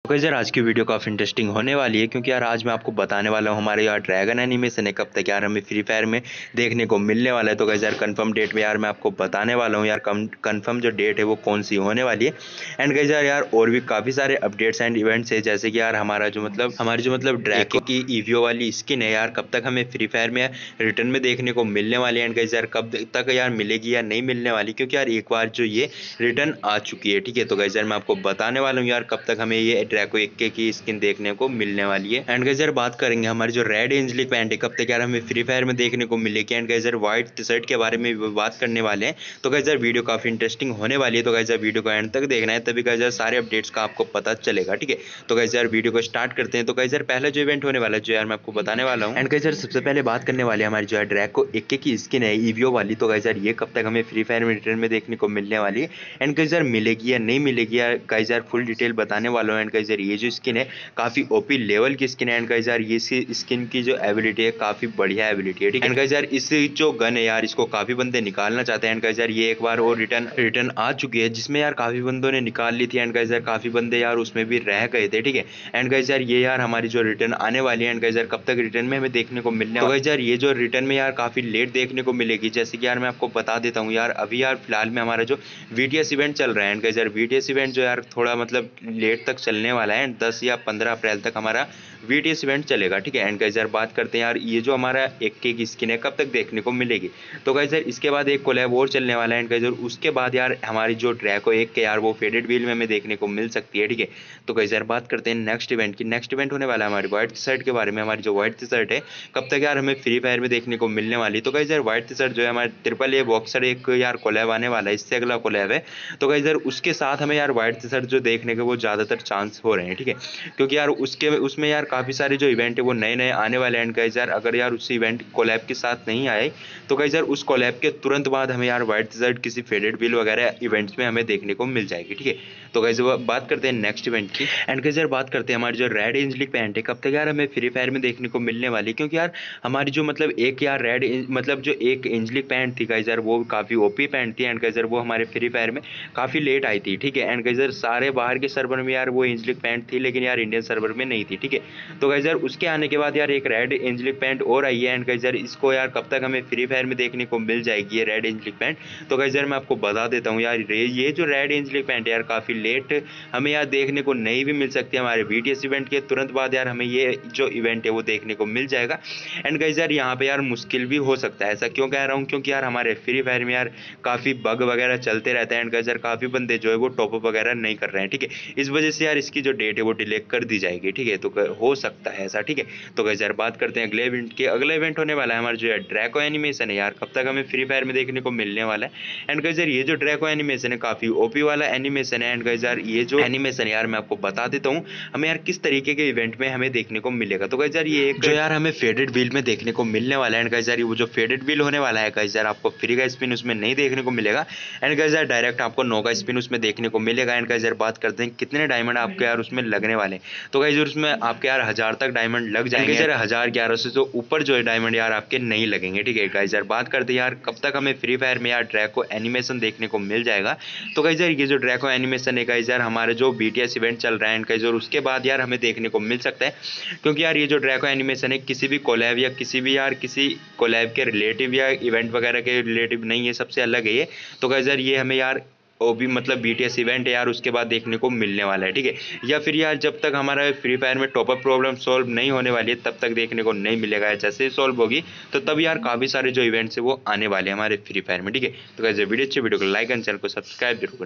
Guys यार आज की वीडियो काफ़ी इंटरेस्टिंग होने वाली है क्योंकि यार आज मैं आपको बताने वाला हूँ हमारे यार ड्रैगन एनिमेशन है कब तक यार हमें फ्री फायर में देखने को मिलने वाला है। तो गाइस यार कंफर्म डेट में यार मैं आपको बताने वाला हूँ यार कंफर्म जो डेट है वो कौन सी होने वाली है। एंड गाइस यार और भी काफ़ी सारे अपडेट्स एंड इवेंट्स है, जैसे कि यार हमारी जो मतलब ड्रैको की ईवीओ वाली स्किन है यार कब तक हमें फ्री फायर में रिटर्न में देखने को मिलने वाली है। एंड गाइस यार कब तक यार मिलेगी या नहीं मिलने वाली, क्योंकि यार एक बार जो ये रिटर्न आ चुकी है। ठीक है, तो गाइस यार मैं आपको बताने वाला हूँ यार कब तक हमें ये ड्रैको 1K की स्किन देखने को मिलने वाली है। एंड गाइस यार बात करेंगे हमारी जो रेड एंजलिक पैंट है कब तक यार हमें फ्री फायर में देखने को मिलेगी। एंड गाइस यार व्हाइट टी शर्ट के बारे में भी बात करने वाले हैं। तो गाइस यार वीडियो काफी इंटरेस्टिंग होने वाली है, तो गाइस यार वीडियो को एंड तक देखना है, तभी गाइस यार सारे अपडेट्स का आपको पता चलेगा। ठीक है, तो गाइस यार वीडियो को स्टार्ट करते हैं। तो गाइस यार पहला जो इवेंट होने वाला है जो यार मैं आपको बताने वाला हूँ। एंड गाइस यार सबसे पहले बात करने वाले हमारी जो है ड्रैको 1K की स्किन है ईवीओ वाली। तो गाइस यार ये कब तक हमें फ्री फायर में रिटर्न में देखने को मिलने वाली है। एंड गाइस यार मिलेगी या नहीं मिलेगी यार गाइस यार फुल डिटेल बताने वाला हूँ। एंड गाइस यार ये जो स्किन है काफी ओपी लेवल की स्किन है। एंड गाइस यार ये स्किन की जो एबिलिटी है काफी बढ़िया एबिलिटी है। ठीक है, एंड गाइस यार इस जो गन है यार इसको काफी बंदे निकालना चाहते हैं। एंड गाइस यार ये एक बार और रिटर्न आ चुकी है, जिसमें यार काफी बंदों ने निकाल ली थी। एंड गाइस यार काफी बंदे यार उसमें भी रह गए थे। ठीक है, एंड गाइस यार ये यार हमारी जो रिटर्न आने वाली है। एंड गाइस यार कब तक रिटर्न में हमें देखने को मिलने, तो गाइस यार ये जो रिटर्न में यार काफी लेट देखने को मिलेगी। जैसे कि यार मैं आपको बता देता हूँ यार अभी यार फिलहाल में हमारा जो VTS इवेंट चल रहा है। एंड गाइस यार VTS इवेंट जो यार थोड़ा मतलब लेट तक चलने वाला है, 10 या 15 अप्रैल तक हमारा VTS इवेंट चलेगा। ठीक है, एंड गाइस यार बात करते हैं यार ये जो हमारा 1K की स्किन है कब तक देखने को मिलेगी। तो गाइस यार इसके बाद एक कोलैब और चलने वाला है। एंड गाइस यार उसके बाद यार हमारी जो ड्रैको 1K यार वो फेडेड व्हील में हमें देखने को मिल सकती है। ठीक है, तो गाइस यार बात करते हैं नेक्स्ट इवेंट की। नेक्स्ट इवेंट होने वाला है हमारी व्हाइट शर्ट के बारे में। हमारी जो व्हाइट टी शर्ट है कब तक यार हमें फ्री फायर में देखने को मिलने वाली। तो गाइस यार व्हाइट टी शर्ट जो है हमारे AAA बॉक्सर एक यार कोलैब आने वाला है, इससे अगला कोलैब है। तो गाइस यार उसके साथ हमें यार व्हाइट टी शर्ट जो देखने के वो ज़्यादातर चांस हो रहे हैं। ठीक है, क्योंकि यार उसमें यार काफ़ी सारे जो इवेंट है वो नए नए आने वाले हैं। गाइस यार अगर यार उस इवेंट कोलैब के साथ नहीं आए तो गाइस यार उस कोलैब के तुरंत बाद हमें यार व्हाइट टी शर्ट किसी फेडेड व्हील वगैरह इवेंट्स में हमें देखने को मिल जाएगी। ठीक है, तो गाइस बात करते हैं नेक्स्ट इवेंट की। एंड गाइस यार बात करते हैं हमारी जो रेड एंजलिक पैंट है कब तक यार हमें फ्री फायर में देखने को मिलने वाली, क्योंकि यार हमारी जो मतलब एक यार मतलब जो एक एंजलिक पैंट थी गाइस यार वो काफ़ी ओपी पैंट थी। एंड गाइस यार वो हमारे फ्री फायर में काफ़ी लेट आई थी। ठीक है, एंड गाइस यार सारे बाहर के सर्वर में यार वो एंजलिक पैंट थी, लेकिन यार इंडियन सर्वर में नहीं थी। ठीक है, तो गाइस यार उसके आने के बाद यार एक रेड एंजलिक पैंट और आई है। एंड गाइस यार इसको यार कब तक हमें फ्री फायर में देखने को मिल जाएगी ये रेड एंजलिक पैंट। तो गाइस यार मैं आपको बता देता हूँ यार ये जो रेड एंजलिक पैंट यार काफ़ी लेट हमें यार देखने को नहीं भी मिल सकती है। हमारे VTS इवेंट के तुरंत बाद यार हमें ये जो इवेंट है वो देखने को मिल जाएगा। एंड गाइस यार यहाँ पे यार मुश्किल भी हो सकता है। ऐसा क्यों कह रहा हूँ, क्योंकि यार हमारे फ्री फायर में यार काफ़ी बग वगैरह चलते रहते हैं। एंड गाइस यार काफ़ी बंदे जो है वो टॉपअप वगैरह नहीं कर रहे हैं। ठीक है, इस वजह से यार इसकी जो डेट है वो डिले कर दी जाएगी। ठीक है, तो हो सकता है ऐसा। ठीक है, तो गाइस यार बात करते हैं अगले इवेंट के। अगला इवेंट होने वाला है हमारा जो है ड्रैको एनिमेशन है यार कब तक हमें फ्री फायर में देखने को मिलने वाला है। एंड गाइस यार ये जो ड्रैको एनिमेशन है काफ़ी ओपी वाला एनिमेशन है। एंड गाइस यार ये जो एनिमेशन यार मैं आपको बता देता हूँ हमें यार किस तरीके के इवेंट में हमें देखने को मिलेगा। तो गाइस यार ये एक जो यार हमें फेडेड व्हील में देखने को मिलने वाला है। एंड गाइस यार वो जो फेडेड व्हील होने वाला है गाइस यार आपको फ्री का स्पिन उसमें नहीं देखने को मिलेगा। एंड गाइस यार डायरेक्ट आपको 9 का स्पिन उसमें देखने को मिलेगा। एंड गाइस यार बात करते हैं कितने डायमंड आपके यार उसमें लगने वाले हैं। तो गाइस उसमें आपके यार 1000 तक डायमंड लग जाएंगे। यार 1011 से ऊपर जो है डायमंड यार आपके नहीं लगेंगे। ठीक है, गाइस यार बात करते हैं यार कब तक हमें फ्री फायर में यार ड्रैको एनिमेशन देखने को मिल जाएगा। तो गाइस यार ये जो ड्रैको एनिमेशन है गाइस यार हमारे जो BTS इवेंट चल रहा है एंड गाइस और उसके बाद यार हमें देखने को मिल सकता है, क्योंकि यार ये जो ड्रैको एनिमेशन है किसी भी कोलैब या किसी कोलैब के रिलेटिव या इवेंट वगैरह के रिलेटिव नहीं है, सबसे अलग है ये। तो गाइस यार ये हमें यार वो भी मतलब BTS इवेंट है यार उसके बाद देखने को मिलने वाला है। ठीक है, या फिर यार जब तक हमारा फ्री फायर में टॉपअप प्रॉब्लम सॉल्व नहीं होने वाली है तब तक देखने को नहीं मिलेगा। जैसे ही सॉल्व होगी तो तब यार काफ़ी सारे जो इवेंट्स है वो आने वाले हैं हमारे फ्री फायर में। ठीक है, तो गाइस वीडियो अच्छी वीडियो को लाइक एंड चैनल को सब्सक्राइब जरूर करें।